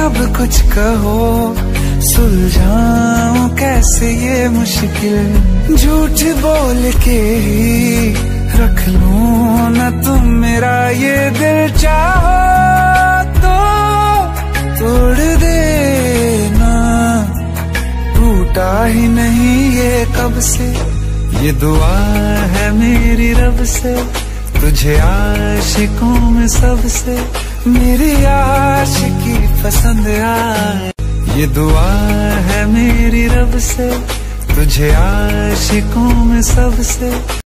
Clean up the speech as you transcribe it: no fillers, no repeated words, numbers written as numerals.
अब कुछ कहो, सुलझाऊं कैसे ये मुश्किल। झूठ बोल के ही रख लूं न तुम मेरा ये दिल, चाहो तो तोड़ देना। टूटा ही नहीं ये कब से, ये दुआ है मेरी रब से, तुझे आशिकों में सबसे मेरी आशिकी पसंद आए। ये दुआ है मेरी रब से, तुझे आशिकों में सबसे